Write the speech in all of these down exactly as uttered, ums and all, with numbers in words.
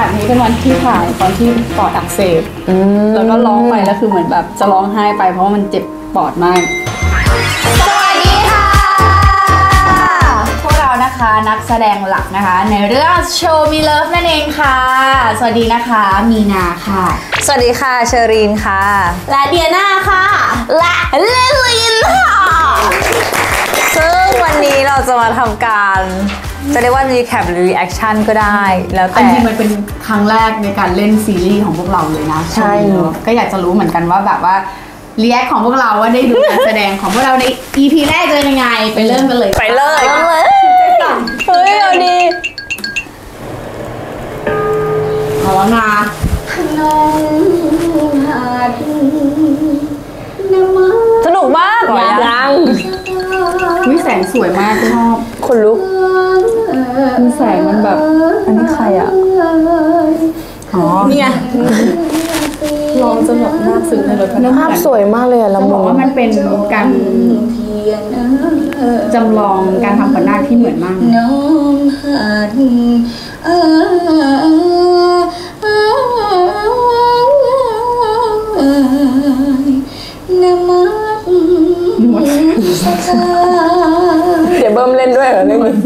ากนี้เป็นวันที่ถ่ายตอนที่ปอดอักเสบแล้วก็ร้องไปแล้วคือเหมือนแบบจะร้องไห้ไปเพราะว่ามันเจ็บปอดมากสวัสดีค่ะพวกเรานะคะนักแสดงหลักนะคะในเรื่อง Show Me Love นั่นเองค่ะสวัสดีนะคะมีนาค่ะสวัสดีค่ะเชอรีนค่ะและเดียน่าค่ะและเลลินค่ะซึ่งวันนี้เราจะมาทำการจะเรียกว่า recap หรือ reaction ก็ได้แล้วแต่อันนี้มันเป็นครั้งแรกในการเล่นซีรีส์ของพวกเราเลยนะใช่ก็อยากจะรู้เหมือนกันว่าแบบว่ารีแอคของพวกเราว่าได้ดูการแสดงของพวกเราใน อี พี แรกจะเป็นยังไงไปเริ่มกันเลยไปเลยเฮ้ยเอาดีเอาละนะสนุกมากเหรอยังวิแสงสวยมากชอบคนลุกมีแสงมันแบบอันนี้ใครอ่ะอ๋อเนี่ยลองจนแบบน่าซึ้งในรถภาพสวยมากเลยอะเราบอกว่ามันเป็นการจำลองการทำขวัญนาคที่เหมือนมากเดี๋ยวเบิ้มเล่นด้วยเหรอเรื่องนี้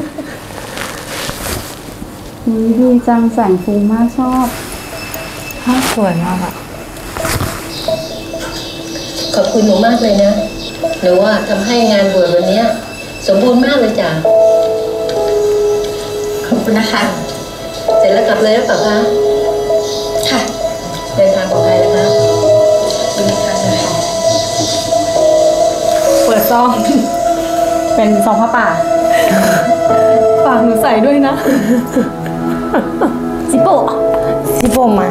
ดีจังแสงฟูมากชอบภาพสวยมากอะขอบคุณหนูมากเลยนะหนูว่าทำให้งานบวชวันนี้สมบูรณ์มากเลยจ้ะขอบคุณนะคะเสร็จแล้วกลับเลยหรือเปล่าคะค่ะเดินทางปลอดภัยนะคะดีค่ะเปิดซองเป็นซองผ้าป่าฝากหนูใส่ด้วยนะซิโปซิโปมา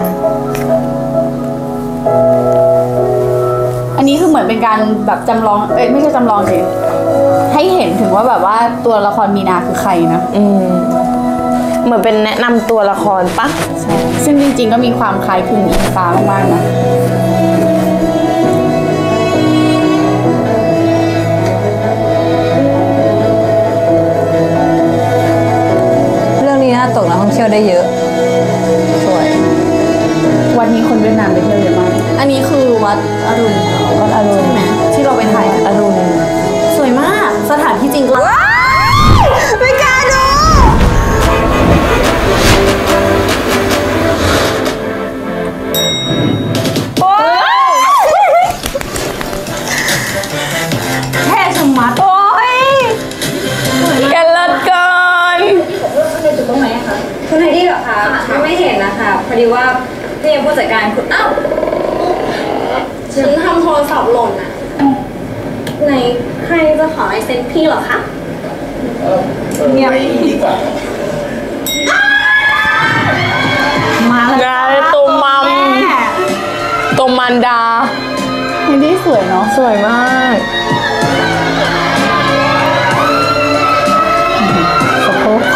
อันนี้คือเหมือนเป็นการแบบจำลองเอ้ยไม่ใช่จำลองสิให้เห็นถึงว่าแบบว่าตัวละครมีนาคือใครนะอืมเหมือนเป็นแนะนำตัวละครปะใช่ซึ่งจริงๆก็มีความคล้ายคลึงอิงฟ้ามากๆนะเรื่องนี้น่าตกนักท่องเที่ยวได้เยอะสวยวัดนี้คนเวียดนามไปเที่ยวเยอะมากอันนี้คือวัดอรุณวัดอรุณใช่ไหมที่เราไปถ่ายอรุณสวยมากสถานที่จริงก็ไม่กล้าดูโอ๊ยแค่ชมัดโอ๊ยกันเลิศเกินในจุดตรงไหนอะคะคุณไฮดี้เหรอคะไม่เห็นนะคะพอดีว่าพี่ยังผู้จัดการคุณอ้าวฉันทำโทรศัพท์หล่นอะไหนใครจะขอลายเซ็นพี่เหรอคะเงียบมาแล้วตัวมัมตัวมันดาอันนี้สวยเนาะสวยมากสะโพก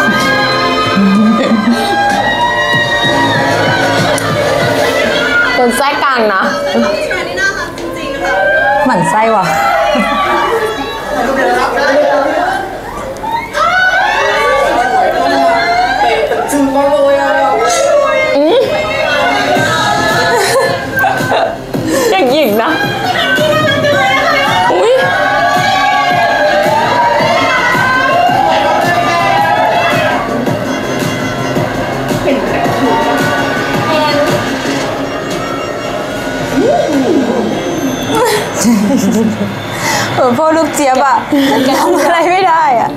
เป็นไส้กลางนะหมั่นไส้ว่ะยังหญิงนะอุ้ยเออพ่อลูกเจี๊ยบอะทำอะไรไม่ได้อะ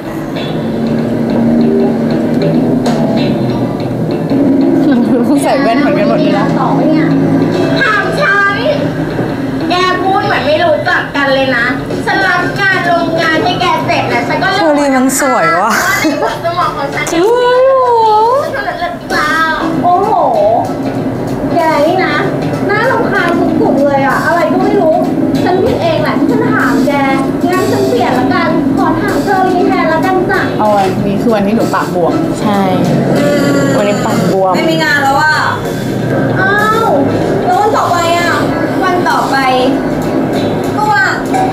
ใส่แว่นเหมือนกันหมดเลยนะต่อเนี่ยถามฉันแกพูดเหมือนไม่รู้จักกันเลยนะฉันรับการโรงงานให้แกเสร็จแล้วฉันก็เลิกเชอรี่มันสวยว่ะสมองของฉันเนี่ยฉันเลิกเปล่าโอ้โหแกนี่นะน่ารำคาญสุดๆเลยอะอะไรก็ไม่รู้ฉันผิดเองแหละที่ฉันถามแกงั้นฉันเปลี่ยนละกันขอถามเชอรี่แทนละกันจ้ะเอาวันนี้คือวันนี้หนูปากบวมใช่วันนี้ปากบวมไม่มีงานแล้วอ่ะอ้าวแล้ววันต่อไปอ่ะวันต่อไปก็ว่า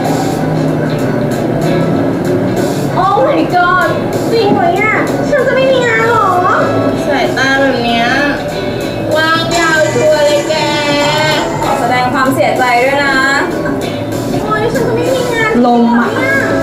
โอ้ my god จริงไหมอ่ะฉันจะไม่มีงานหรอสายตาแบบเนี้ยมอ่ะ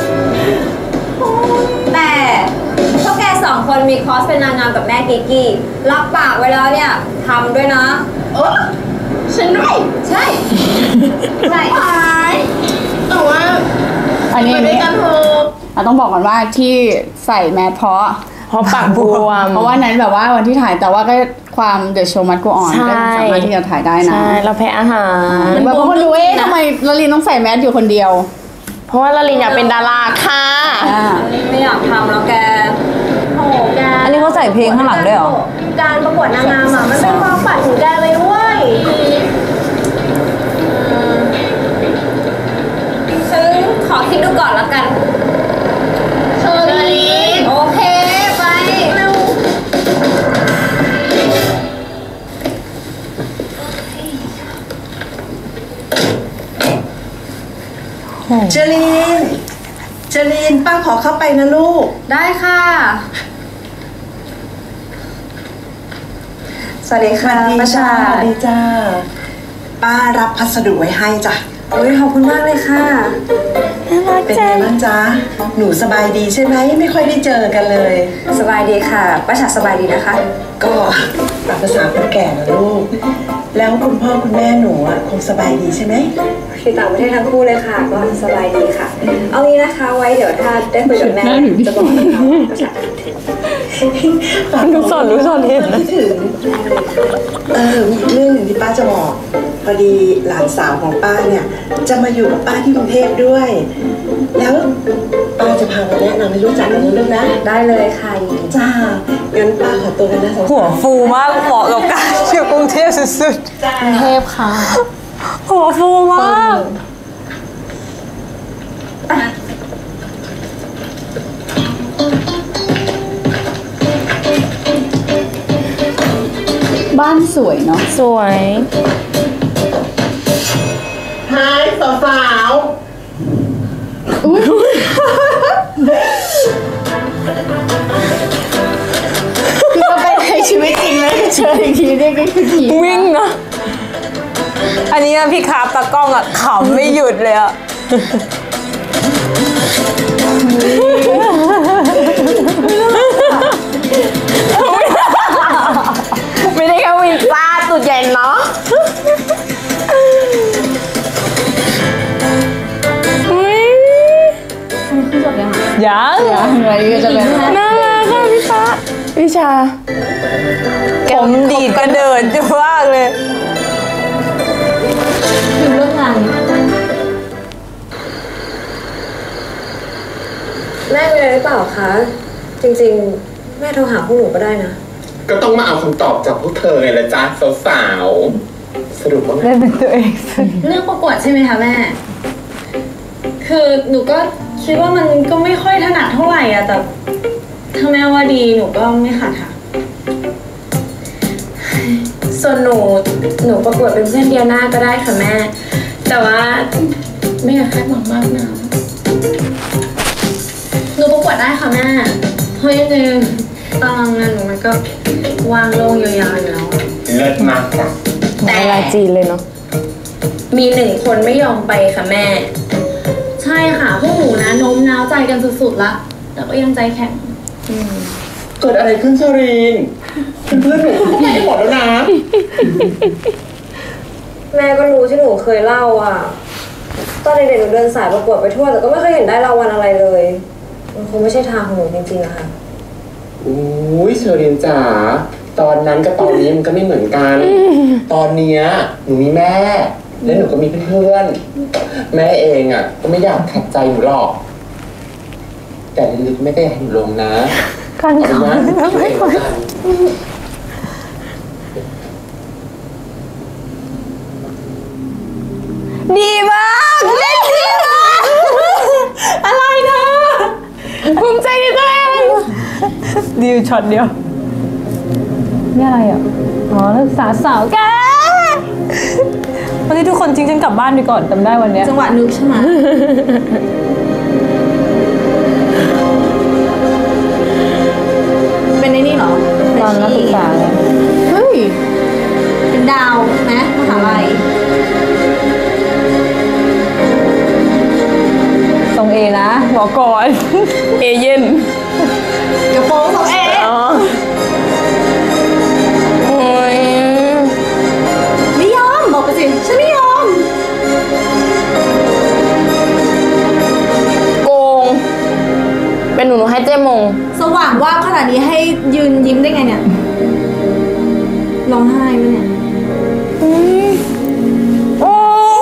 แต่พวกแกสองคนมีคอร์สเป็นนางงามกับแม่กิกกี้รับปากไว้แล้วเนี่ยทำด้วยนะเออฉันด้วยใช่ใช่หายแต่ว่าอันนี้ไปอันด้วยนี้กันเถอะอ่ะต้องบอกก่อนว่าที่ใส่แมสเพราะเพราะปากบวมเพราะว่านั้นแบบว่าวันที่ถ่ายแต่ว่าก็ความเดอะโชว์มัดกูออนใช่ก็สามารถที่จะถ่ายได้นะใช่เราแพ้อาหารแบบบางคนดูเอ๊ะทำไมลลินต้องใส่แมสอยู่คนเดียวเพราะว่าลาลินอยากเป็นดาราค่ะอ่าไม่อยากทำแล้วแกโอ้โหแกอันนี้เขาใส่เพลงข้างหลังด้วยเหรอการประกวดนางงามอ่ะมันเป็นความฝันของแกเลยเว้ยฉันขอคิดดูก่อนแล้วกันเชอรี่โอเค ไปเร็วเจลีน เจลีนป้าขอเข้าไปนะลูกได้ค่ะสวัสดีค่ะป้าชาสวัสดีจ้า ป้ารับพัสดุไว้ให้จ้ะโอ้ยขอบคุณมากเลยค่ะเป็นไงบ้างจ๊ะ หนูสบายดีใช่ไหม ไม่ค่อยได้เจอกันเลยสบายดีค่ะป้าฉาสบายดีนะคะก็ตามภาษาคนแก่นะลูก แล้วคุณพ่อคุณแม่หนูอ่ะคงสบายดีใช่ไหมคือต่างประเทศทั้งคู่เลยค่ะ ก็สบายดีค่ะ เอางี้นะคะไว้เดี๋ยวถ้าได้คุยกับแม่จะบอกนะคะป้าฉาดูสอนดูสอนเห็นคิดถึง เออ มีอีกเรื่องหนึ่งที่ป้าจะบอก พอดีหลานสาวของป้าเนี่ย จะมาอยู่กับป้าที่กรุงเทพด้วย แล้วป้าจะพามาแนะนำให้รู้จักกันนะลูกนะได้เลยค่ะจ้า งั้นป้าขอตัวกันนะสาวๆหัวฟูมากเหมาะกับการอยู่กรุงเทพสุดกรุงเทพค่ะๆหัวฟูมากบ้านสวยเนาะสวยไฮสาวสาวคือก็ไปในชีวิตจริงแล้วเจออีกทีได้ก็คือทีวิ่งนะ อันนี้นะพี่คาบตากล้องอะขำไม่หยุดเลยอะไม่ได้แค่วินซ่าตุดเย็นเนาะยังอะไรก็จะเป็นน่ารักค่ะพี่ฟ้าวิชาผมดีดกระเดินจะมากเลยคือเรื่องงานแม่มีอะไรหรือเปล่าคะ จริงๆ แม่โทรหาพวกหนูก็ได้นะก็ต้องมาเอาคำตอบจากพวกเธอไงละจ๊ะสาวๆสรุปว่าไงเล่นเป็นตัวเองเรื่องประกวดใช่ไหมคะแม่ คือหนูก็คิดว่ามันก็ไม่ค่อยถนัดเท่าไหร่อะแต่ถ้าแม่ว่าดีหนูก็ไม่ขัดค่ะ ส่วนหนูหนูประกวดเป็นเพื่อนเดียน่าก็ได้ค่ะแม่ แต่ว่าไม่อยากคาดหวังมากนะหนูประกวดได้ค่ะแม่เพราะยังไงตารางงานหนูมันก็วางโล่งยาวๆอยู่แล้วเลิศมากจ้ะแต่เวลาจีนเลยเนาะมีหนึ่งคนไม่ยอมไปค่ะแม่ ใช่ค่ะพวกหนูนะโน้มน้าวใจกันสุดๆละแต่ก็ยังใจแข็งเกิดอะไรขึ้นชรีนเพื่อนๆหนูเขาไปหมดแล้วนะแม่ก็รู้ที่หนูเคยเล่าอ่ะ ตอนเด็กๆหนูเดินสายประกวดไปทั่วแต่ก็ไม่เคยเห็นได้รางวัลอะไรเลย มันคงไม่ใช่ทางของหนูจริงๆอะค่ะอุ้ยเชอรีนจ๋าตอนนั้นกับตอนนี้มันก็ไม่เหมือนกัน ตอนเนี้ยหนูมีแม่ และหนูก็มีเพื่อนๆแม่เองอ่ะ ก็ไม่อยากขัดใจหนูหรอก แต่ลึกๆแม่ก็อยากให้หนูลงนะการเอาขำเป็นว่าช่วยกันดีมากเล่นดีมากอะไรนะภูมิใจในตัวเองดีช็อตเดียว นี่อะไรอ่ะ อ๋อนักศึกษาสาวแกวันนี้ทุกคนทิ้งฉันกลับบ้านไปก่อนจำได้วันเนี้ยจังหวะนึกใช่ไหมเป็นในนี่เหรอตอนนักศึกษาเนี่ยเฮ้ยเป็นดาวไหมมหาลัยทรงรงเอนะบอกก่อนเอเย่นกระโปรงของเออ๋อโอ้ยไม่ยอมบอกไปสิฉันไม่ยอมโกงเป็นหนูหนูให้เจ๊มงสว่างว่าบขนาดนี้ให้ยืนยิ้มได้ไงเนี่ยร้องไห้ไหมเนี่ยโอ้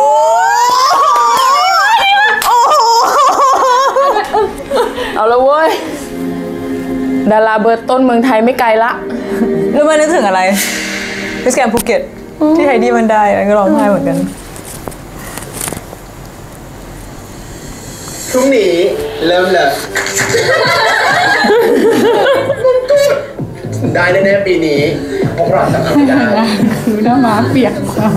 โอ้เอาละเว้ยดาราเบอร์ต้นเมืองไทยไม่ไกลละรู้ไหมนึกถึงอะไรมิสแกรนด์ภูเก็ตที่ไฮดี้มันได้แล้วก็ร้องไห้เหมือนกันพรุ่งนี้เริ่มเลย ได้แน่ๆปีนี้พวกเราจะทำได้คือหน้าม้าเปียกมาก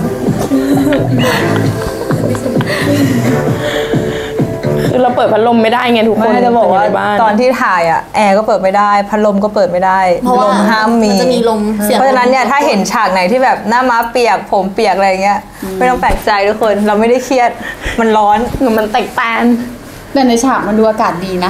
คือเราเปิดพัดลมไม่ได้ไงทุกคนไม่จะบอกว่ายู่ในบ้นตอนที่ถ่ายอ่ะแอร์ก็เปิดไม่ได้พัดลมก็เปิดไม่ได้เพราะว่าลมห้ามมีมันจะมีลมเสียงเพราะฉะนั้นเนี่ยถ้าเห็นฉากไหนที่แบบหน้าม้าเปียกผมเปียกอะไรเงี้ยไม่ต้องแปลกใจทุกคนเราไม่ได้เครียดมันร้อนเหมือนมันแตกแตนแต่ในฉากมันดูอากาศดีนะ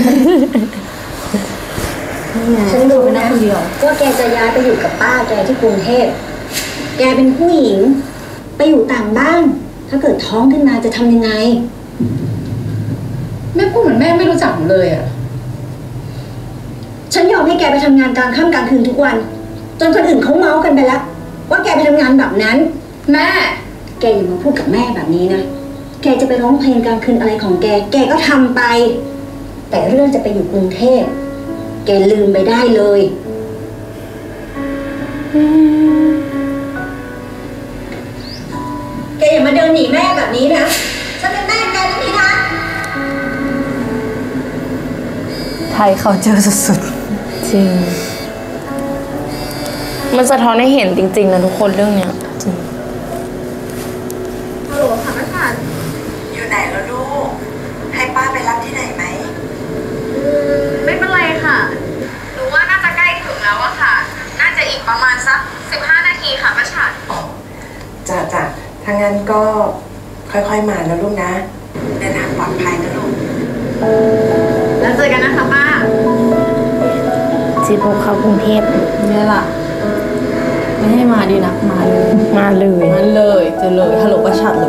ฉันรู้นะว่าแกจะย้ายไปอยู่กับป้าแกที่กรุงเทพ แกเป็นผู้หญิง ไปอยู่ต่างบ้าน ถ้าเกิดท้องขึ้นมาจะทำยังไงแม่พูดเหมือนแม่ไม่รู้จักผมเลยอ่ะฉันยอมให้แกไปทำงานกลางค่ำกลางคืนทุกวัน จนคนอื่นเขาเมาส์กันไปแล้ว ว่าแกไปทำงานแบบนั้นแม่แกอย่ามาพูดกับแม่แบบนี้นะ แกจะไปร้องเพลงกลางคืนอะไรของแก แกก็ทำไป แต่เรื่องจะไปอยู่กรุงเทพ แกลืมไปได้เลย แกอย่ามาเดินหนีแม่แบบนี้นะ ฉันเป็นแม่แกนะพี่นะไทยเขาเจอสุดจริง มันสะท้อนให้เห็นจริงๆนะทุกคนเรื่องเนี้ยฮัลโหลค่ะแม่ค่ะอยู่ไหนแล้วลูก ให้ป้าไปรับที่ไหนไหมไม่เป็นไรค่ะหนูว่าน่าจะใกล้ถึงแล้วอะค่ะ น่าจะอีกประมาณสักสิบห้านาทีค่ะป้าฉัดจ้ะจ้ะถ้างั้นก็ค่อยๆมาแล้วลูกนะ เดินทางปลอดภัยนะลูกแล้วเจอกันนะคะป้าจีโพเข้ากรุงเทพเนี่ยล่ะ ไม่ให้มาดีนะมาเลยมาเลยมาเลยเจอเลยฮัลโหลประชัดเลย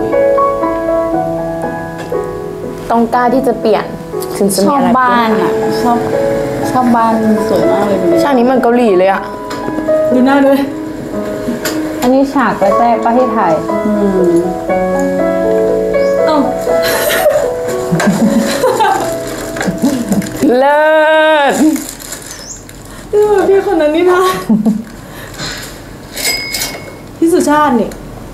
ต้องกล้าที่จะเปลี่ยนถึงจะชมีอบอะไรบ้านอ่ะ ชอบชอบบ้านสวยมากเลยดูดิฉากนี้มันเกาหลีเลยอะดูหน้าด้วยๆอันนี้ฉากแรกๆป้าที่ถ่ายอืมเลิศดูพี่คนนั้นนี่นะ พี่สุชาตินี่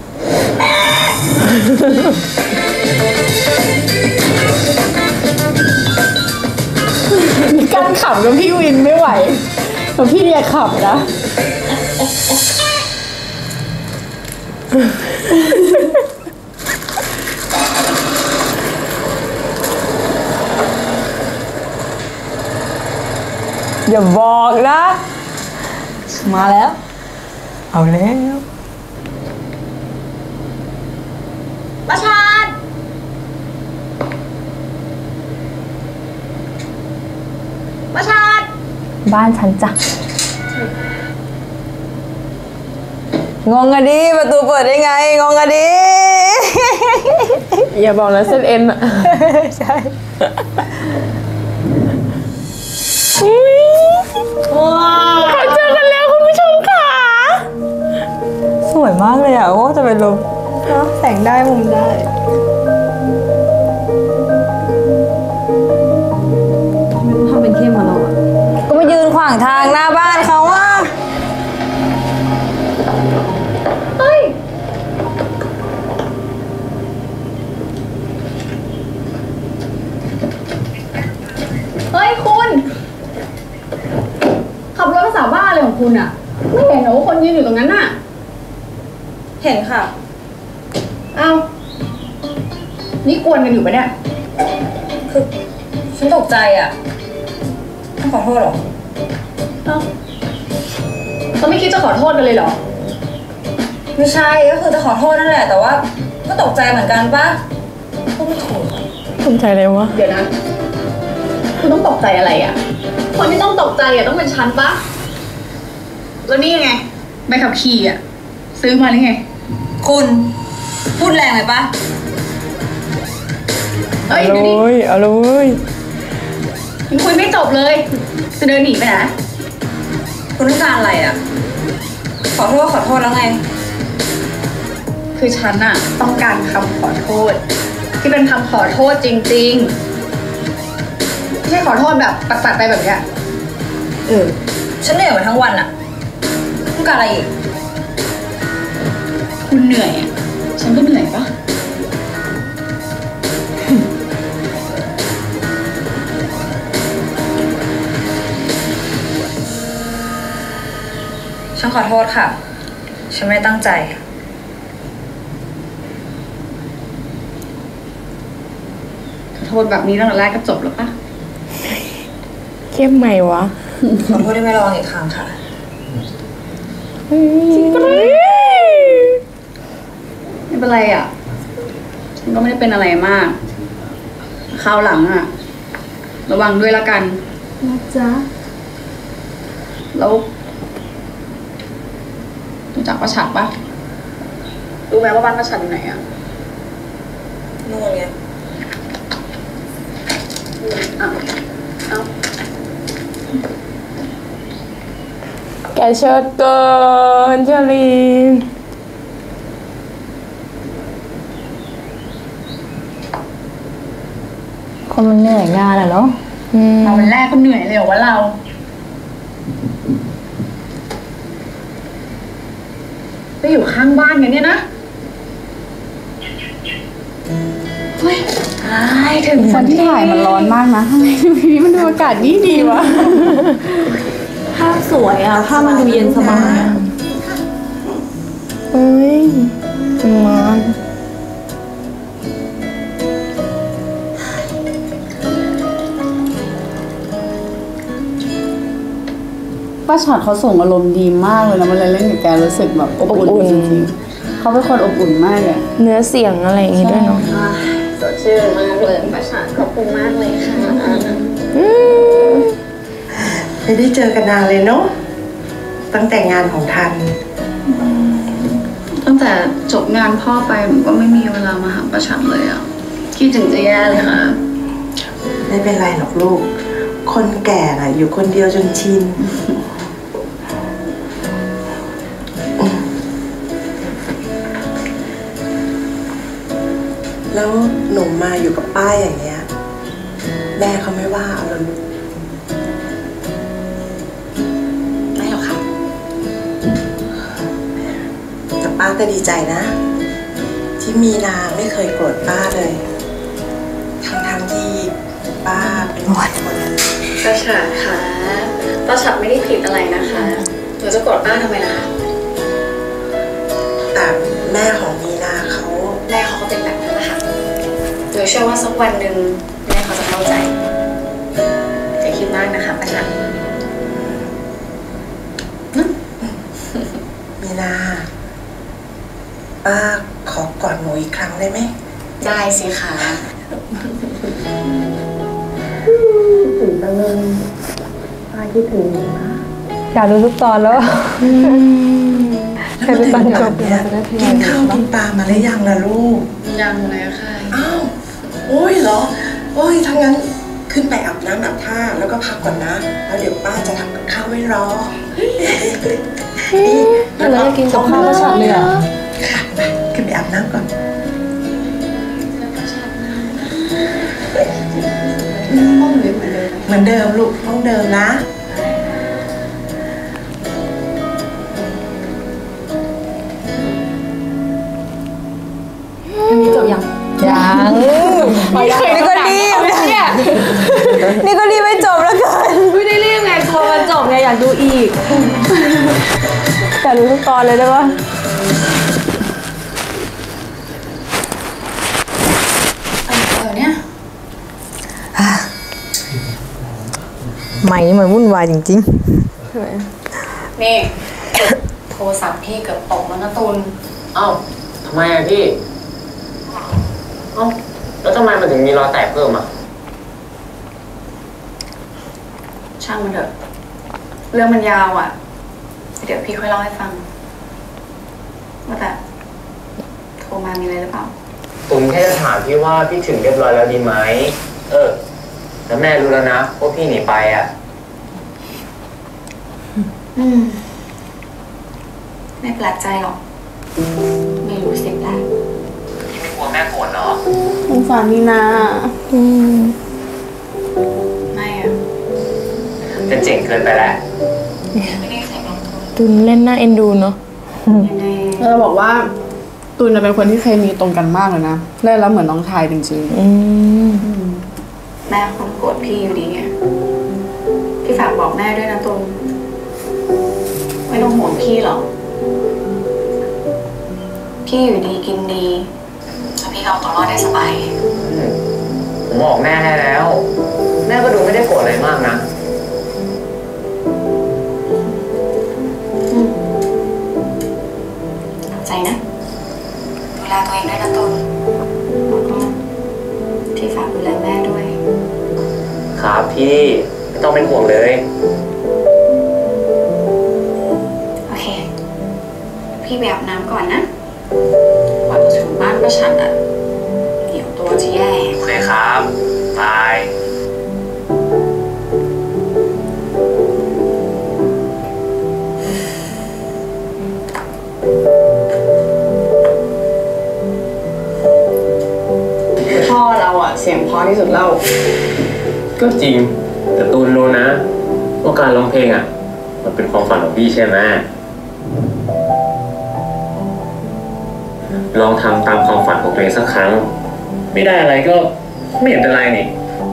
มีการขับกับพี่วินไม่ไหวแต่พี่เนี่ยขับนะอย่าบอกนะ มาแล้ว เอาแล้วประชานประชานบ้านฉันจ้ะงงอะดิประตูเปิดได้ไงงงอะดิอย่าบอกนะเส้นเอ็นอะใช่เขาเจอกันแล้วคุณผู้ชมค่ะสวยมากเลยอ่ะโอ้จะเป็นลมเนอะแสงได้มุมได้ทำเป็นเข้มมาเราอะก็มายืนขวางทางหน้าบ้านเขาอ่ะเฮ้ย เฮ้ยคุณ ขับรถภาษาบ้าอะไรของคุณอะไม่เห็นเหรอว่าคนยืนอยู่ตรงนั้นน่ะเห็นค่ะเอ้า นี่กวนกันอยู่ปะเนี่ยคือฉันตกใจอะต้องขอโทษหรอเอ้าเขาไม่คิดจะขอโทษกันเลยเหรอไม่ใช่ก็คือจะขอโทษนั่นแหละ แต่ว่าก็ตกใจเหมือนกันปะพูดไม่ถูกสนใจเลยวะเดี๋ยวนะ คุณต้องตกใจอะไรอ่ะ คนที่ต้องตกใจอ่ะต้องเป็นฉันปะแล้วนี่ยังไงใบขับขี่อ่ะ ซื้อมาหรือไงคุณพูดแรงเลยปะเอ้ยเอาดูเลดิยเอาเลยยังคุยไม่จบเลย จะเดินหนีไปไหนคุณต้องการอะไรอ่ะ ขอโทษขอโทษแล้วไงคือฉันอะต้องการคำขอโทษ ที่เป็นคำขอโทษจริงๆไม่ใช่ขอโทษแบบปัดๆไปแบบเนี้ยเออ ฉันเหนื่อยมาทั้งวันอ่ะต้องการอะไรอีกคุณเหนื่อยอะฉันก็เหนื่อยปะฉันขอโทษค่ะ ฉันไม่ได้ตั้งใจขอโทษแบบนี้ตั้งแต่แรกก็จบแล้วปะเข้มไหมวะขอโทษที่ไม่ระวังอีกครั้งค่ะไม่เป็นไรอะฉันก็ไม่ได้เป็นอะไรมากคราวหลังอะระวังด้วยละกันนะจ๊ะแล้วรู้จักป้าฉัดปะรู้ไหมว่าบ้านป้าฉัดอยู่ไหนอะนู่นไงอ้าวอ้าวแกเชิดเกินเชลีนคนมันเหนื่อยงานอะเนาะอืมเราวันแรกก็เหนื่อยเลยเหรอวะเราไปอยู่ข้างบ้านกันเนี่ยนะเฮ้ยถึงวันที่ถ่ายมันร้อนมากนะทำไมทีนี้มันดูอากาศดีดีวะภาพสวยอ่ะ ภาพมันดูเย็นสบายอะเฮ้ยมาป้าช็อตเขาส่งอารมณ์ดีมากเลยนะมันเลยเล่นกับแกรู้สึกแบบอบอุ่นจริงๆเขาเป็นคนอบอุ่นมากเลยเนื้อเสียงอะไรอย่างงี้ด้วยเนาะสดชื่นมากเลยประชาขอบคุณมากเลยค่ะไม่ได้เจอกันนานเลยเนาะตั้งแต่งานของทันตั้งแต่จบงานพ่อไปผมก็ไม่มีเวลามาหาป้าชัดเลยอ่ะคิดถึงจะแย่เลยค่ะไม่เป็นไรหรอกลูก คนแก่น่ะอยู่คนเดียวจนชิน แล้วหนูมาอยู่กับป้าอย่างเงี้ย แม่เขาไม่ว่าเอาเหรอลูกไม่หรอกค่ะแต่ป้าก็ดีใจนะ ที่มีนาไม่เคยโกรธป้าเลย ทั้งๆที่ป้าเป็นคนป้าชัดค่ะป้าชัดไม่ได้ผิดอะไรนะคะหนูจะโกรธป้าทำไมล่ะคะแต่แม่ของมีนาเขาแม่เขาก็เป็นแบบนั้นแหละค่ะหนูเชื่อว่าสักวันหนึ่งแม่เขาจะเข้าใจอย่าคิดมากนะคะป้าชัดมีนา ป้าขอกอดหนูอีกครั้งได้ไหมได้สิคะถึงจังเลยป้าคิดถึงนะอยากดูทุกตอนแล้วแล้วมาถึงก่อนเนี่ยกินข้าวกินปลามาหรือยังล่ะลูกยังเลยค่ะอ้าว โอ้ยเหรอ โอ้ยถ้างั้นขึ้นไปอาบน้ำอาบท่าแล้วก็พักก่อนนะ แล้วเดี๋ยวป้าจะทำกับข้าวไว้รอนี่แล้วก็กินกับข้าวแล้วฉันเลยอ่ะค่ะไปขึ้นไปอาบน้ำก่อนห้องเหมือนเดิมเหมือนเดิมลูกห้องเดิมนะจบยังยังไม่เคยนี่ก็รีบเนี่ยนี่ก็รีบไม่จบแล้วเกินไม่ได้เรียกไงกลัวมันจบไงอยากดูอีกอยากดูทุกตอนเลยได้ปะเออเนี่ยใหม่นี่มันวุ่นวายจริงนี่โทรศัพท์พี่เกือบตกแล้วนะตุลเอ้าทำไมอะพี่ เอ้าแล้วทำไมมันถึงมีรอยแตกเพิ่มอ่ะช่างมันเถอะ เรื่องมันยาวอ่ะ เดี๋ยวพี่ค่อยเล่าให้ฟัง ว่าแต่โทรมามีอะไรหรือเปล่าตุ่มแค่จะถามพี่ว่าพี่ถึงเรียบร้อยแล้วดีไหม เออ แล้วแม่รู้แล้วนะว่าพี่หนีไปอ่ะอืม ไม่แปลกใจหรอก ไม่รู้สิแปลกพี่ไม่กลัวแม่โกรธเหรอสงสารนี่นาอืมไม่อะจะเจ๋งเกินไปแล้วไม่ได้ใส่รองเท้าตุนเล่นหน้าเอ็นดูเนาะยังไงเราบอกว่าตูนเป็นคนที่เคมีตรงกันมากเลยนะเล่นแล้วเหมือนน้องชายจริงอืมแม่คงโกรธพี่อยู่ดีไงพี่ฝากบอกแม่ด้วยนะตุนไม่ต้องห่วงพี่หรอก พี่อยู่ดีกินดีแล้วพี่ก็เอาตัวรอดได้สบายผมบอกแม่ได้แล้ว แม่ก็ดูไม่ได้โกรธอะไรมากนะอืมขอบใจนะ ดูแลตัวเองด้วยนะตุนแล้วก็ที่ฝากดูแลแม่ด้วยครับพี่ไม่ต้องเป็นห่วงเลยโอเค พี่ไปอาบน้ำก่อนนะกว่าจะถึงบ้านป้าฉันอะเดี๋ยวตัวจะแย่โอเคครับบายพ่อเราอะเสียงเพราะที่สุดเล่าก็จริง แต่ตูนรู้นะว่าการร้องเพลงอ่ะ มันเป็นความฝันของพี่ใช่ไหมลองทำตามความฝันของตัวเองสักครั้ง ไม่ได้อะไรก็ไม่เห็นเป็นไรนี่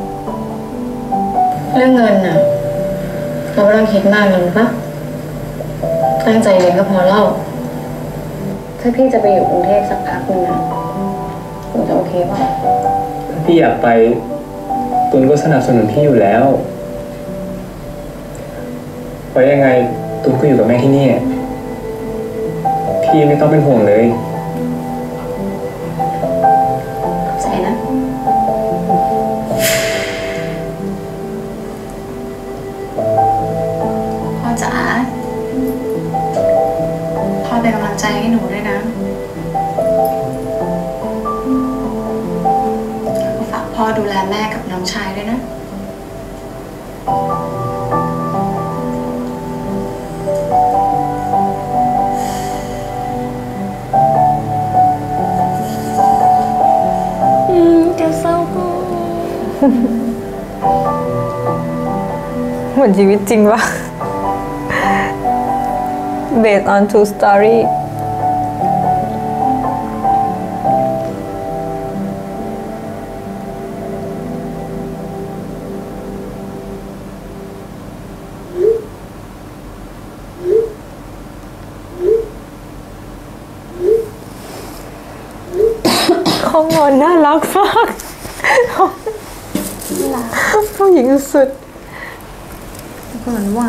เรื่องเงินน่ะเราไม่ต้องคิดมากเลยปะตั้งใจเรียนก็พอเล่า ถ้าพี่จะไปอยู่กรุงเทพสักพักนึงนะหนูจะโอเคป่ะถ้าพี่อยากไปตุนก็สนับสนุนพี่อยู่แล้วไว้ยังไงตุนก็อยู่กับแม่ที่นี่พี่ไม่ต้องเป็นห่วงเลยใจนะพ่อจ๋าพ่อเป็นกำลังใจให้หนูด้วยนะแล้วก็ฝากพ่อดูแลแม่กับน้องชายด้วยนะอืมแกเศร้าก็เหมือนชีวิตจริงวะ based on true story ข้องอนน่ารักมากผู้หญิงสุดหวานหวาน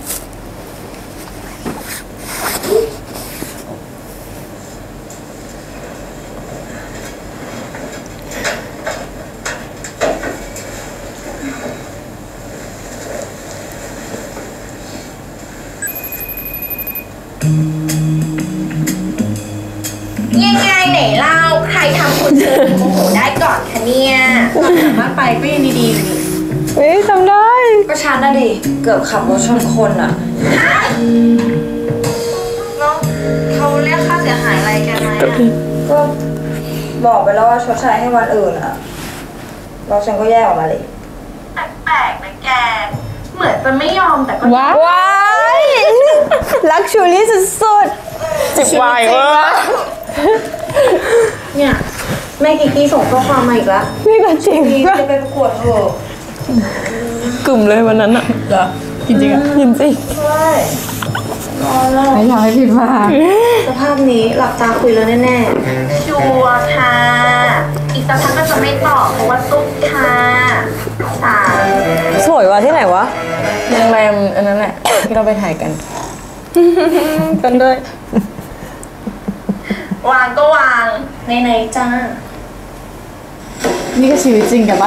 ยังไงไหนเล่าใครทำคุณเชิญโมโหได้ก่อนคะเนี่ยเราสามารถไปก็ยังดีๆอยู่นี่เฮ้ยจำได้ก็ฉันน่ะดิ เกือบขับรถชนคนอ่ะแล้วเขาเรียกค่าเสียหายอะไรกันไหมอะก็บอกไปแล้วว่าชดใช้ให้วันอื่นอ่ะแล้วฉันก็แยกออกมาเลยแปลกๆนะแก เหมือนจะไม่ยอมแต่ก็ว้าว้ายลักชูรี่สุดจิบวายเวะเนี่ย แม่กิกกี้ส่งข้อความมาอีกแล้วๆนี่ก็จริงพี่จะไปประกวดเถอะกลุ่มเลยวันนั้นอะๆเหรอจริงๆอ่ะจริงจริงใช่รอแล้วไม่อยากให้ผิดมาสภาพนี้หลับตาคุยแล้วแน่ชัวร์ค่ะ อีกสักพักก็จะไม่ตอบเพราะว่าตุ๊กค่ะสามสวยว่ะที่ไหนวะโรงแรมอันนั้นแหละ ที่เราไปถ่ายกัน กันด้วยวางก็วางในในๆจ้านี่ก็ชีวิตจริงกันปะ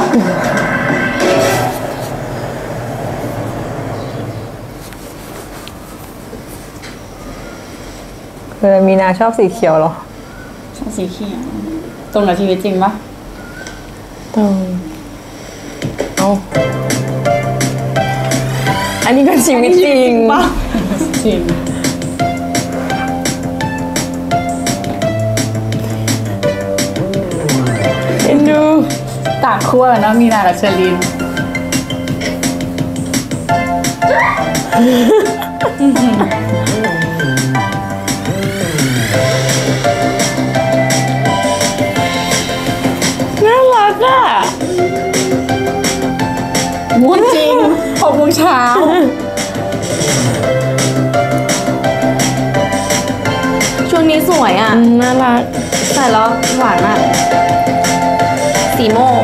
เออมีนาชอบสีเขียวเหรอชอบสีเขียวตรงกับชีวิตจริงปะตรงเอาอันนี้ก็ชีวิตจริงปะจริงเอ็นดูต่างขั้วกันเนาะมีนากับเชอรีนน่ารักอ่ะม้วนจริงหกโมงเช้าช่วงนี้สวยอ่ะน่ารักใส่แล้วหวานมากสีโมก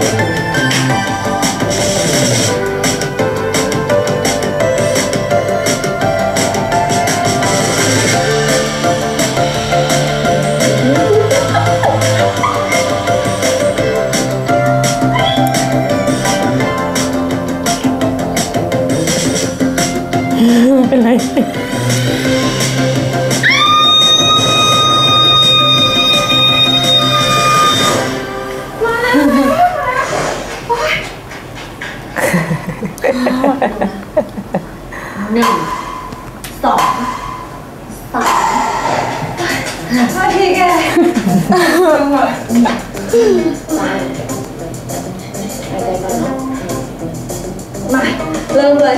เป็นไรหนึ่งสองสามนาทีแกมาเริ่มเลย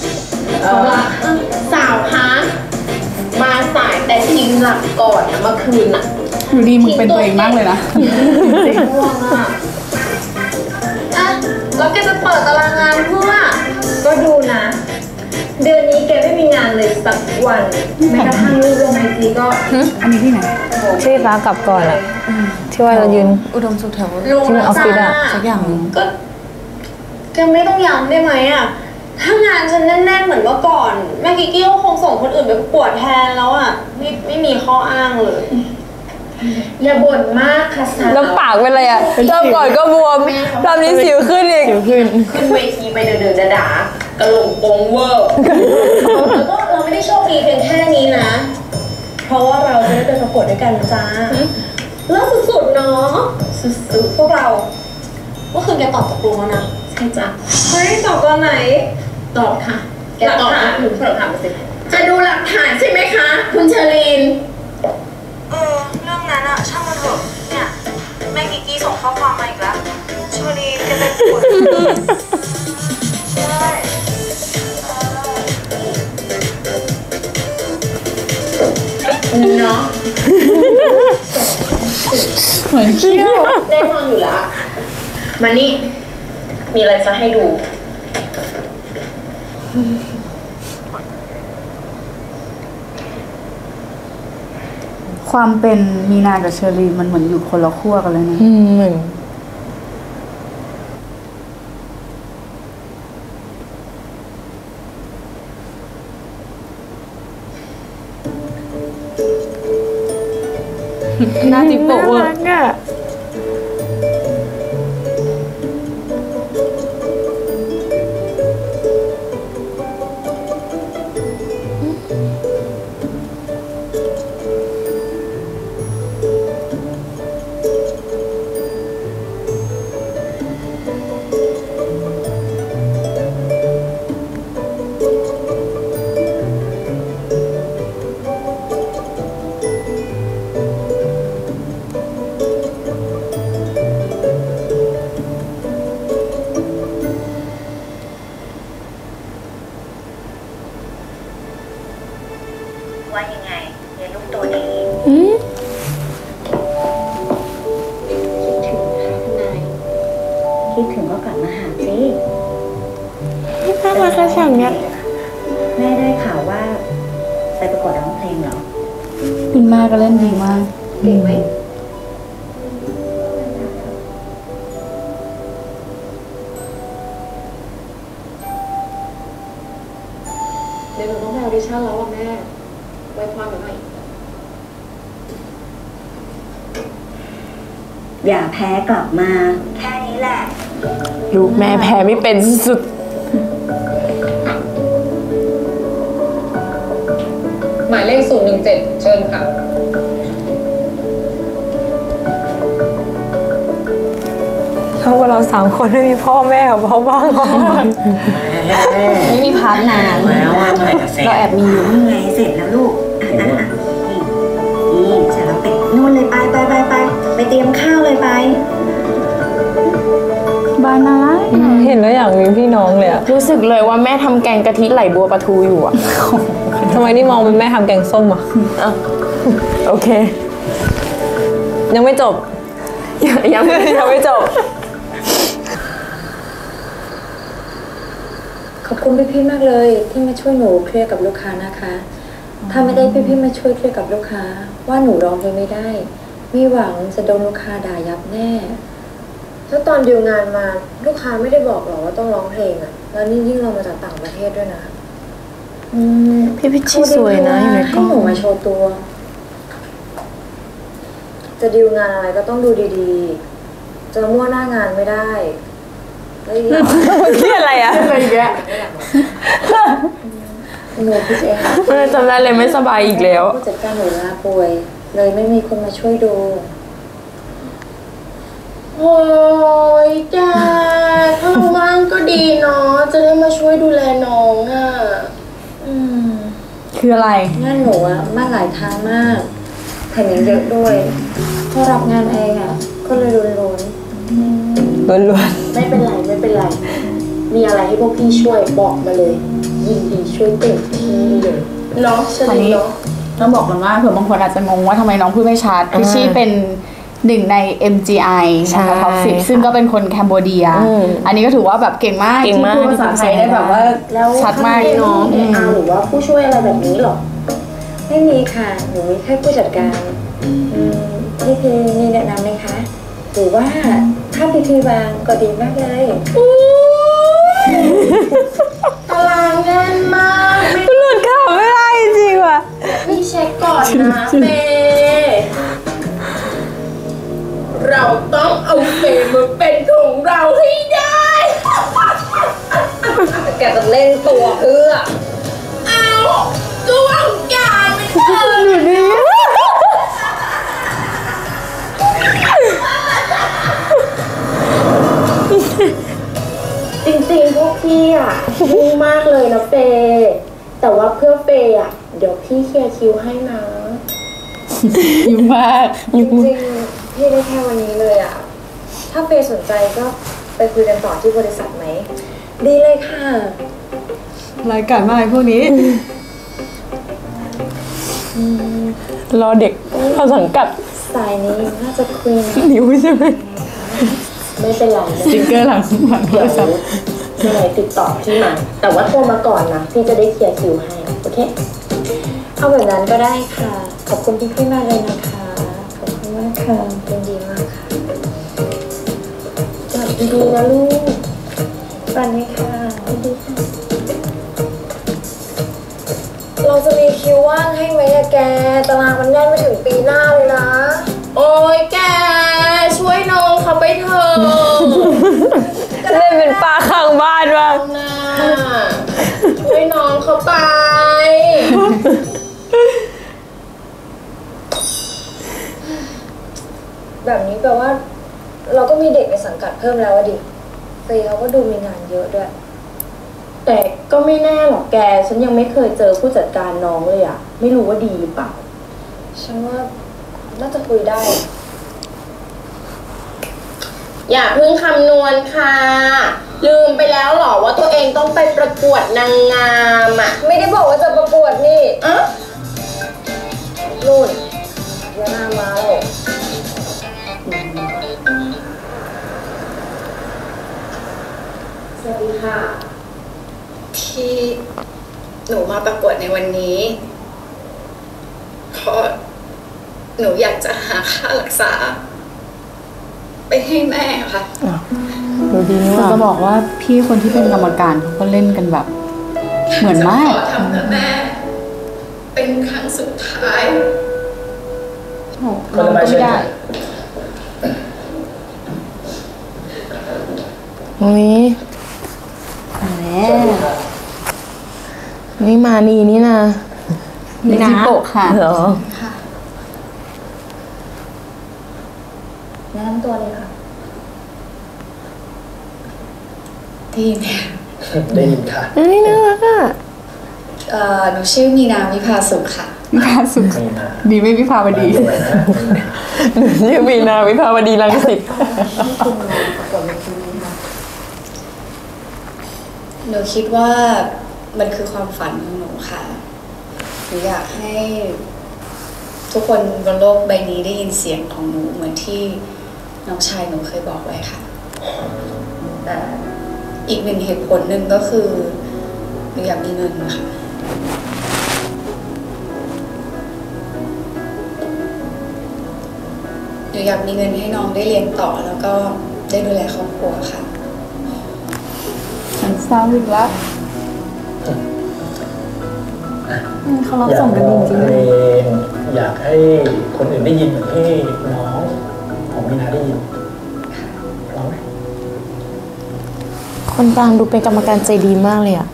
สาวคะมาสายแต่ทิ้งหลักก่อนนะเมื่อคืนน่ะอยู่ดีมึงเป็นตัวเองมากเลยนะง่วงอ่ะอ่ะแล้วแกจะเปิดตารางงานเพื่อก็ดูนะ เดือนนี้แกไม่มีงานเลยสักวันแม้กระทั่งรูปลงไอจีก็อันนี้ที่ไหนที่ฟ้ากลับก่อนอะที่ว่าเรายืนอุดมสุขแถวรู้ที่มันออฟฟิศอะสักอย่างหนึ่งก็แกไม่ต้องย้ำได้ไหมอ่ะถ้างานฉันแน่นๆเหมือนเมื่อก่อนแม่กิกกี้ก็คงส่งคนอื่นไปประกวดแทนแล้วอ่ะไม่ไม่มีข้ออ้างเลย อย่าบ่นมากค่ะสาวแล้วปากเป็นอะไรอะรอบก่อนก็บวมรอบนี้สิวขึ้นอีกขึ้นขึ้นเวทีไปเดินๆด่าๆกระโหลกโปงเวอร์แล้วก็เราไม่ได้โชคดีเพียงแค่นี้นะ เพราะว่าเราจะได้ไปประกวดด้วยกันจ้าเลิศสุดๆเนาะสุดๆพวกเราเมื่อคืนแกตอบตกลงแล้วนะใช่จ้ะเฮ้ยตอบตอนไหนตอบค่ะแกตอบนะหนูสอบถามมาสิจะดูหลักฐานใช่ไหมคะ คุณเชอรีนเออเรื่องนั้นอะช่างมันเถอะเนี่ยแม่กิกกี้ส่งข้อความมาอีกแล้วเชอรีนแกไปปวดใช่เนาะเหมือนเชี่ยวแน่นอนอยู่แล้วมานี่ มีอะไรจะให้ดูความเป็นมีนากับเชอรีนมันเหมือนอยู่คนละขั้วกันเลยนะอืมเหมือนหน้าจิ๊บโป๊ะเวอร์น่ารักอ่ะว่ายังไงเรียนลูกตัวดีอืมคิดถึงค่ะคุณนายคิดถึงก็กลับมาหาสินี่น่ารักกระช่างเนี่ยแม่ได้ข่าวว่าไปประกวดร้องเพลงเหรอคุณแม่ก็เล่นดีมากเก่งไหมเดี๋ยวหนูต้องไปออดิชั่นแล้วอ่ะแม่ไว้พรหนูหน่อยอย่าแพ้กลับมาแค่นี้แหละลูกแม่แพ้ไม่เป็นสุดหมายเลขศูนย์หนึ่งเจ็ดเชิญค่ะถ้าว่าเราสามคนไม่มีพ่อแม่กับพ่อบ้างไม่มีพาร์ทนานเราแอบมีอยู่นี่ไงเสร็จแล้วลูกอ่ะอ่ะอ่ะนี่นี่เสร็จแล้วไปนู่นเลยไปไปไปไปไปเตรียมข้าวเลยไปบ้านน่ารักเห็นแล้วอยากมีพี่น้องเลยอะรู้สึกเลยว่าแม่ทำแกงกะทิไหลบัวปลาทูอยู่อะทำไมนี่มองเป็นแม่ทำแกงส้มอะโอเคยังไม่จบยังยังยังไม่จบขอบคุณพี่ๆมากเลยที่มาช่วยหนูเคลียร์กับลูกค้านะคะ ถ้าไม่ได้พี่ๆมาช่วยเคลียร์กับลูกค้า ว่าหนูร้องเพลงไม่ได้มีหวังจะโดนลูกค้าด่ายับแน่แล้วตอนดีลงานมาลูกค้าไม่ได้บอกหรอว่าต้องร้องเพลงอะแล้วนี่ยิ่งเรามาจากต่างประเทศด้วยนะอืมพี่พิชชี่สวยนะอยู่ในกล้ให้องหนูมาโชว์ตัว จะดีลงานอะไรก็ต้องดูดีๆจะมั่วหน้างานไม่ได้แล้วอีกอย่างเครียดอะไรอะอะไรอย่างเงี้ยหนูพิจเองเออจำได้เลยไม่สบายอีกแล้วผู้จัดการหนูลาป่วย เลยไม่มีคนมาช่วยดูโอ้ยแกถ้าเราว่างก็ดีเนาะจะได้มาช่วยดูแลน้องอ่ะอืมคืออะไรงานหนูอะมาหลายทางมากแถมยังเยอะด้วยพอรับงานเองอะก็เลยรุนรุนล้วนไม่เป็นไรไม่เป็นไร มีอะไรให้พวกพี่ช่วยบอกมาเลย ยินดีช่วยเต็มที่เลยเนาะเชอันลีนี้เนาะต้องบอกกันว่าเผื่อบางคนอาจจะงงว่าทำไมน้องพูดไม่ชัดพิชชี่เป็นหนึ่งใน เอ็ม จี ไอ นะคะท็อปสิบซึ่งก็เป็นคนแคนเบเดีย อันนี้ก็ถือว่าแบบเก่งมากเก่งที่มากพูดภาษาไทยได้แบบว่าแล้วชัดมากข้งในน้องอืเอมอาหรือว่าผู้ช่วยอะไรแบบนี้หรอ ไม่มีค่ะ หนูมีแค่ผู้จัดการอืมพี่พีมีแนะนำไหมคะ หรือว่าถ้าพี่พีวางก็ดีมากเลยตารางแน่นมากไม่ๆหลุดข่าวไม่ได้จริงว่ะไม่เช็คก่อนนะเฟเราต้องเอาเฟมาเป็นของเราให้ได้แกจะเล่นตัวเพื่อเอาก็วางการไปเถอะ จริงๆพวกพี่อ่ะยุ่งมากเลยนะเฟย์แต่ว่าเพื่อเฟย์อ่ะ เดี๋ยวพี่เคลียร์คิวให้นะยุ่งมากจริงๆพี่ได้แค่วันนี้เลยอ่ะ ถ้าเฟย์สนใจก็ไปคุยกันต่อที่บริษัทไหม ดีเลยค่ะรายการอะไรพวกนี้รอเด็กเข้าสังกัดสายนี้น่าจะคุยนะนิ้วใช่ไหมไม่เป็นไรสติ๊กเกอร์หลังหลังโทรศัพท์เดี๋ยวติดต่อพี่มา แต่ว่าโทรมาก่อนนะ พี่จะได้เคลียร์คิวให้ โอเค เอาแบบนั้นก็ได้ค่ะ ขอบคุณพี่พี่ๆมากเลยนะคะ ขอบคุณมากค่ะเป็นดีมากค่ะกลับดีๆนะลูกฝันดีค่ะดีค่ะ เราจะมีคิวว่างให้ไหมอะแกตารางมันแน่นไปถึงปีหน้าเลยนะโอ้ยแกช่วยน้องเขาไปเถอะเล่นเป็นป้าข้างบ้านว่ะเอานะช่วยน้องเขาไปแบบนี้แปลว่า เราก็มีเด็กในสังกัดเพิ่มแล้วอะดิเฟย์เขาก็ดูมีงานเยอะด้วยแต่ก็ไม่แน่หรอกแก ฉันยังไม่เคยเจอผู้จัดการน้องเลยอะไม่รู้ว่าดีหรือเปล่าฉันว่าน่าจะคุยได้อย่าเพิ่งคำนวณค่ะ ลืมไปแล้วเหรอว่าตัวเองต้องไปประกวดนางงามอะไม่ได้บอกว่าจะประกวดนี่อะนู่นยานามาแล้วสวัสดีค่ะ ที่หนูมาประกวดในวันนี้เพราะหนูอยากจะหาค่ารักษา ไปให้แม่ค่ะดูดีแต่ว่าจะบอกว่าพี่คนที่เป็นกรรมการเขาก็เล่นกันแบบ เหมือนมากขอทำกับแม่ เป็นครั้งสุดท้ายโอ้เราก็ไม่ได้อุ้ยนี่มานีนี่นะนี่จิโกะค่ะเหรอแนะนำตัวเลยค่ะได้ยินไหมได้ยินค่ะเอ้ยน่ารักอ่ะเอ่อหนูชื่อมีนาวิภาสุขค่ะวิภาสุขดีไม่วิภาวดีชื่อมีนาวิภาวดีรังสิตหนูคิดว่ามันคือความฝันของหนูค่ะหนูอยากให้ทุกคนบนโลกใบนี้ได้ยินเสียงของหนูเหมือนที่น้องชายหนูเคยบอกไว้ค่ะแต่อีกหนึ่งเหตุผลหนึ่งก็คือหนูอยากมีเงินค่ะหนูอยากมีเงินให้น้องได้เรียนต่อแล้วก็ได้ดูแลครอบครัวค่ะฉันเศร้าอีกแล้วเขารับส่งกันจริงๆเพเลลยงอยากให้คนอื่นได้ยินเหมือนที่น้องของมีนาได้ยินร้องไหมคนกลางดูเป็นกรรมการใจดีมากเลยอ่ะ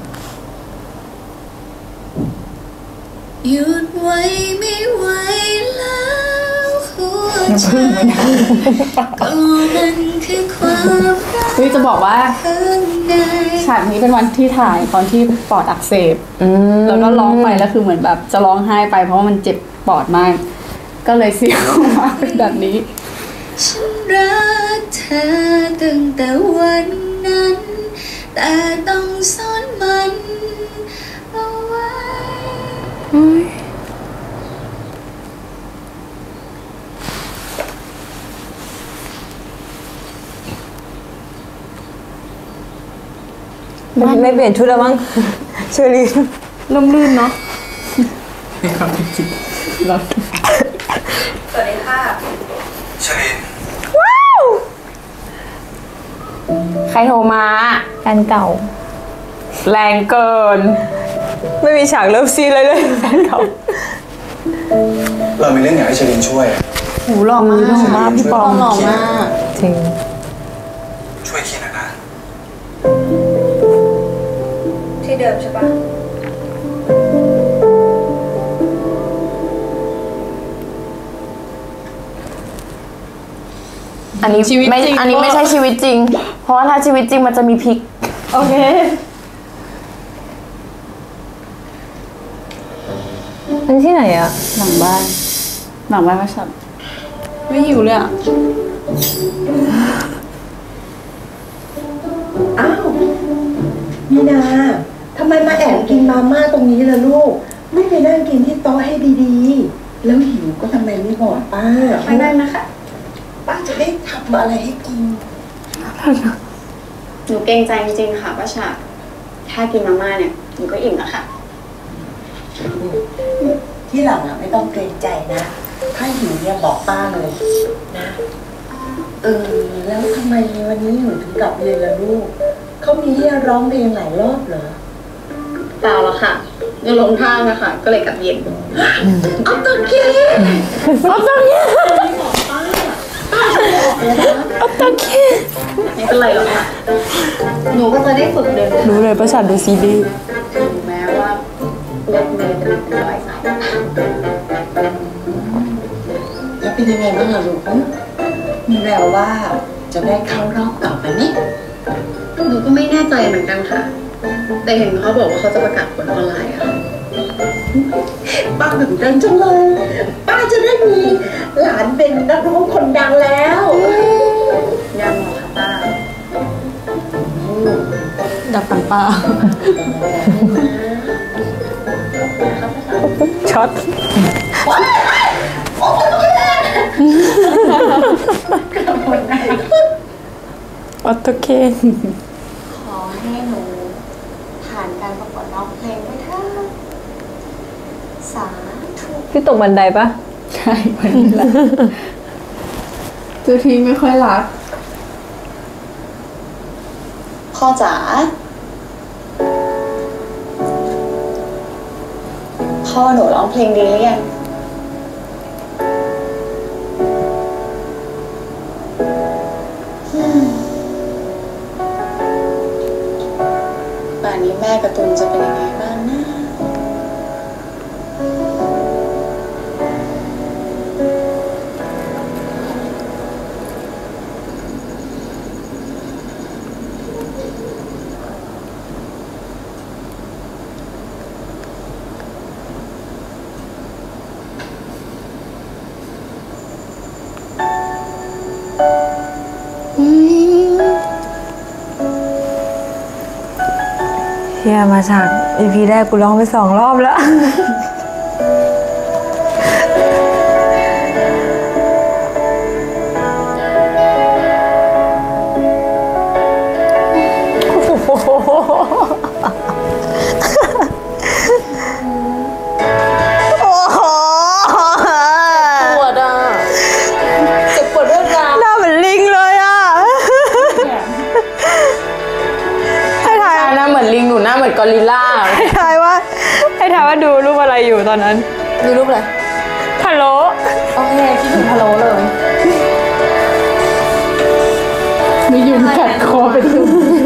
หยุดไว้ไม่ไหวแล้วหัวใจก็มันคือความรักเฮ้ยจะบอกว่าข้างในฉากนี้เป็นวันที่ถ่ายตอนที่ปอดอักเสบ แล้วก็ร้องไปแล้วคือเหมือนแบบจะร้องไห้ไปเพราะว่ามันเจ็บปอดมาก ก็เลยเสียงออกมาเป็นแบบนี้ฉันรักเธอตั้งแต่วันนั้น แต่ต้องซ่อนมันเอาไว้ไม่ไม่เปลี่ยนชุดแล้วมั้งเชอรี่ล่มลื่นเนาะในความเป็นจริงเราสวัสดีค่ะใครโทรมาแฟนเก่าแรงเกินไม่มีฉากเลิฟซีนเลยเลยแฟนเก่าเรามีเรื่องอยากให้เชลินช่วยหูหล่อมากหล่อมากพี่ปองหล่อมากจริงช่วยคิดหน่อยนะที่เดิมใช่ปะอันนี้ชีวิตไม่จริงอันนี้ไม่ใช่ชีวิตจริง เพราะว่าถ้าชีวิตจริงมันจะมีพริกโอเคอันนี้ที่ไหนอะหลังบ้าน หลังบ้านก็ชัดไม่หิวเลยอ่ะอ้าวมีนาทำไมมาแอบกินมาม่าตรงนี้ล่ะลูก ไม่ไปนั่งกินที่โต๊ะให้ดีๆ แล้วหิวก็ทำไมไม่บอกป้าไม่ได้นะคะป้าจะได้ทำอะไรให้กินหนูเกรงใจจริงๆค่ะป้าฉาบถ้ากินมาม่าเนี่ยหนูก็อิ่มแล้วค่ะที่หลังอ่ะไม่ต้องเกรงใจนะ ถ้าหิวเนี่ยบอกป้าเลยนะ เออ แล้วทำไมวันนี้หนูถึงกลับเรียนล่ะลูก เขามีให้ร้องเพลงหลายรอบเหรอเปล่าหรอกค่ะยังลงท่านะคะก็เลยกลับเย็นเอาตัวเก๋เอาตัวเก๋บอกป้าป้าจะบอกเลยนะเอาตัวเก๋ไม่เป็นไรหรอกค่ะ หนูก็จะได้ฝึกเดินรู้เลยประสาทดูซีดีถึงแม้ว่ารถเมล์จะเป็นรอยสายแล้วเป็นยังไงบ้างล่ะลูกมีแววว่าจะได้เข้ารอบต่อไปไหมหนูก็ไม่แน่ใจเหมือนกันค่ะ แต่เห็นเขาบอกว่าเขาจะประกาศผลออนไลน์อะค่ะป้าตื่นเต้นจังเลย ป้าจะได้มีหลานเป็นนักร้องคนดังแล้วยังหรอค่ะป้าดับฝันป้าช็อตออโตเคขอให้หนูผ่านการประกวดร้องเพลงด้วยเถอะสาธุพี่ตกบันไดปะใช่วันนี้แหละเจ้าที่ไม่ค่อยรักพ่อจ๋า พ่อหนูร้องเพลงดีหรือยังป่านนี้แม่การ์ตูนจะเป็นยังไงบ้างนะเฮียมาฉาก อี พี แรกกูร้องไปสองรอบแล้วปวดอ่ะเจ็บปวดเรื่องราวหน้าเหมือนลิงเลยอ่ะ ให้ทายหน้าเหมือนลิงหนูหน้าเหมือนกอริลลาให้ทายว่าให้ทายว่าดูรูปอะไรอยู่ตอนนั้นดูรูปอะไรพะโล้โอเคคิดถึงพะโล้เลยมียุงกัดคอเป็นยุง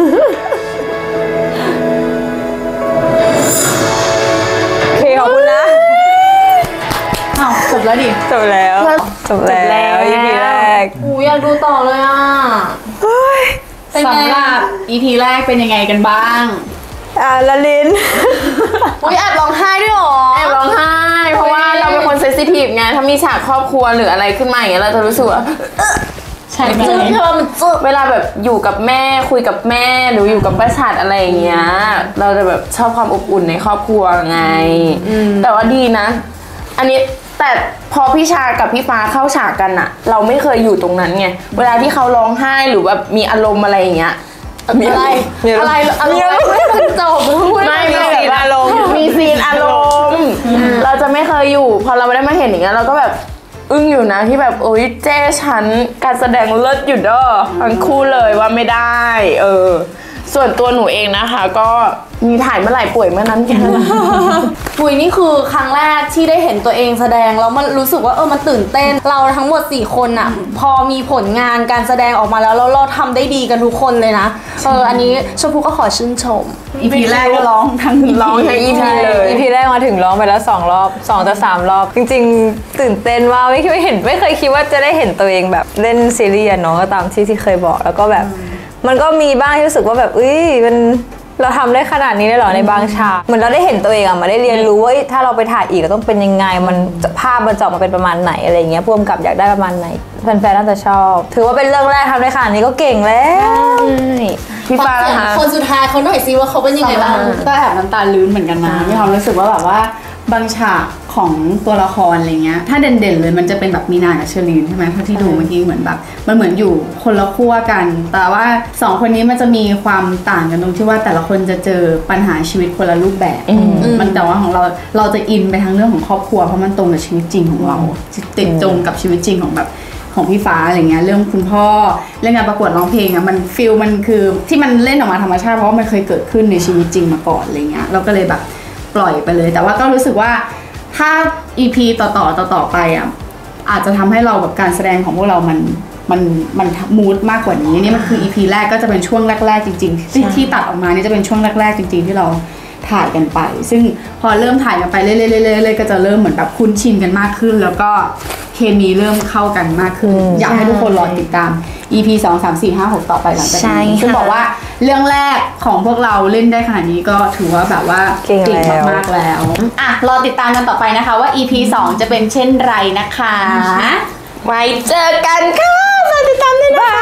โอเคขอบคุณนะอ้าวจบแล้วดิจบแล้วจบแล้ว อี พี แรกอูอยากดูต่อเลยอ่ะเป็นไงสำหรับ อี พี แรกเป็นยังไงกันบ้างอ่าละลินอุ้ยแอบร้องไห้ด้วยหรอแอบร้องไห้ เพราะว่าเราเป็นคนเซนซิทีฟไงถ้ามีฉากครอบครัวหรืออะไรขึ้นมาอย่างเงี้ยเราจะรู้สึกว่าใช่ไหมจึ๊บเธอมันจึ๊บเวลาแบบอยู่กับแม่คุยกับแม่หรืออยู่กับประชาติอะไรอย่างเงี้ยเราจะแบบชอบความอบอุ่นในครอบครัวไงแต่ว่าดีนะ อันนี้แต่พอพี่ชากับพี่ฟ้าเข้าฉากกันอะเราไม่เคยอยู่ตรงนั้นไงเวลาที่เขาร้องไห้หรือแบบมีอารมณ์อะไรอย่างเงี้ยมีอะไรอะไรอะไรไม่ต้องจบไม่มีซีนอารมณ์มีซีนอารมณ์เราจะไม่เคยอยู่พอเราไม่ได้มาเห็นอย่างเงี้ยเราก็แบบอึ้งอยู่นะที่แบบโอ๊ยเจ้ฉันการแสดงเลิศอยู่เด้อทั้งคู่เลยว่าไม่ได้เออส่วนตัวหนูเองนะคะก็มีถ่ายเมื่อไหร่ป่วยเมื่อนั้นแค่นั้นปุ๋ยนี่คือครั้งแรกที่ได้เห็นตัวเองแสดงแล้วมันรู้สึกว่าเออมันตื่นเต้นเราทั้งหมดสี่คนอะพอมีผลงานการแสดงออกมาแล้วแล้วเราทำได้ดีกันทุกคนเลยนะเอออันนี้ชมพูก็ขอชื่นชมอี พี แรกก็ร้องทั้งร้องทั้ง อี พี เลยอี พี แรกมาถึงร้องไปแล้วสองรอบสองจะสามรอบ จริงๆ ตื่นเต้นมากไม่คิดไม่เห็นไม่เคยคิดว่าจะได้เห็นตัวเองแบบเล่นซีรีส์อะเนาะก็ตามที่ที่เคยบอกแล้วก็แบบ มันก็มีบ้างที่รู้สึกว่าแบบอุ้ยมันเราทำได้ขนาดนี้ได้หรอในบางฉากเหมือนเราได้เห็นตัวเองอะมาได้เรียนรู้ว่าถ้าเราไปถ่ายอีกก็ต้องเป็นยังไงมันภาพมันจะออกมาเป็นประมาณไหนอะไรเงี้ยผู้กำกับอยากได้ประมาณไหนแฟนๆน่าจะชอบถือว่าเป็นเรื่องแรกทำได้ขนาดนี้ก็เก่งแล้วพี่ฟ้านะคะคนสุดท้ายเขาหน่อยซิว่าเขาเป็นยังไงบ้างก็แอบน้ำตาลื้นเหมือนกันนะมีความรู้สึกว่าแบบว่าบางฉากของตัวละครอะไรเงี้ยถ้าเด่นๆเลยมันจะเป็นแบบมีนากับเชอรีนใช่ไหมเพราะที่ดูเมื่อกี้เหมือนแบบมันเหมือนอยู่คนละขั้วกัน แต่ว่าสองคนนี้มันจะมีความต่างกันตรงที่ว่าแต่ละคนจะเจอปัญหาชีวิตคนละรูปแบบมันแต่ว่าของเราเราจะอินไปทางเรื่องของครอบครัวเพราะมันตรงกับชีวิตจริงของเราติดตรงกับชีวิตจริงของแบบของพี่ฟ้าอะไรเงี้ยเรื่องคุณพ่อเรื่องการประกวดร้องเพลงอะมันฟิลมันคือที่มันเล่นออกมาธรรมชาติเพราะว่ามันเคยเกิดขึ้นในชีวิตจริงมาก่อนอะไรเงี้ยเราก็เลยแบบปล่อยไปเลยแต่ว่าก็รู้สึกว่าถ้า อี พี ต่อต่อต่อต่อไปอ่ะอาจจะทำให้เราแบบการแสดงของพวกเรามันมันมันมูดมากกว่านี้นี่มันคือ อี พี แรกก็จะเป็นช่วงแรกๆจริงๆที่ที่ตัดออกมานี่จะเป็นช่วงแรกๆจริงๆที่เราถ่ายกันไปซึ่งพอเริ่มถ่ายกันไปเรื่อยๆๆๆก็จะเริ่มเหมือนแบบคุ้นชินกันมากขึ้นแล้วก็เคมีเริ่มเข้ากันมากขึ้นอยากให้ทุกคนรอติดตาม อี พี สอง สาม สี่ ห้า หก ต่อไปหลังจากนี้ซึ่งบอกว่าเรื่องแรกของพวกเราเล่นได้ขนาดนี้ก็ถือว่าแบบว่าเก่งมากๆแล้วอ่ะรอติดตามกันต่อไปนะคะว่า อี พี สองจะเป็นเช่นไรนะคะไว้เจอกันค่ะฝากติดตามด้วยนะคะ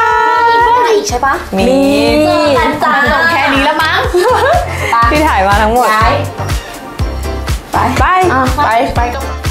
อีกใช่ปะมีเจอกันจ้าแค่นี้แล้วมั้งที่ถ่ายมาทั้งหมดไปไปไปไปก็